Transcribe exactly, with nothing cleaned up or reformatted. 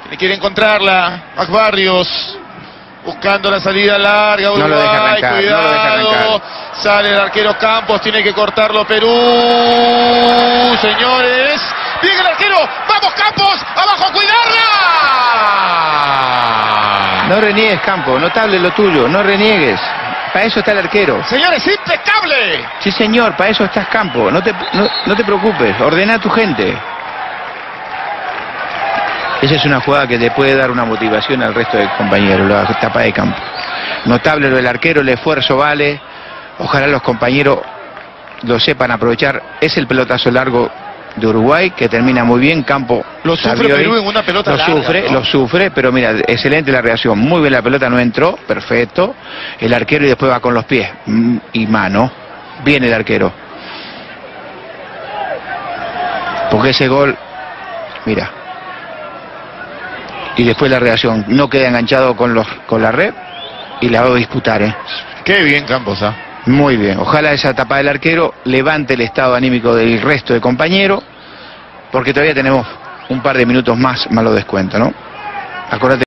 Le quiere encontrarla. Max Barrios. Buscando la salida larga. Uruguay, no lo deja arrancar, cuidado. no lo deja arrancar. Sale el arquero Campos. Tiene que cortarlo Perú. Señores. Viene el arquero. ¡Vamos, Campos! ¡Abajo, a cuidarla! No reniegues, Campos. Notable lo tuyo. No reniegues. Para eso está el arquero. Señores, impecable. Sí, señor. Para eso estás, Campos. No te, no, no te preocupes. Ordena a tu gente. Esa es una jugada que te puede dar una motivación al resto de compañeros, la tapa de campo. Notable lo del arquero, el esfuerzo vale. Ojalá los compañeros lo sepan aprovechar. Es el pelotazo largo de Uruguay, que termina muy bien. Campo lo sufre Perú en una pelota lo larga, sufre, ¿no? lo sufre, pero mira, excelente la reacción. Muy bien, la pelota no entró, perfecto. El arquero y después va con los pies y mano. Bien el arquero. Porque ese gol, mira. Y después la reacción, no queda enganchado con los con la red y la va a disputar, ¿eh? Qué bien Campos, ¿ah? Muy bien, ojalá esa tapa del arquero levante el estado anímico del resto de compañeros, porque todavía tenemos un par de minutos más, más lo descuento, ¿no? Acordate.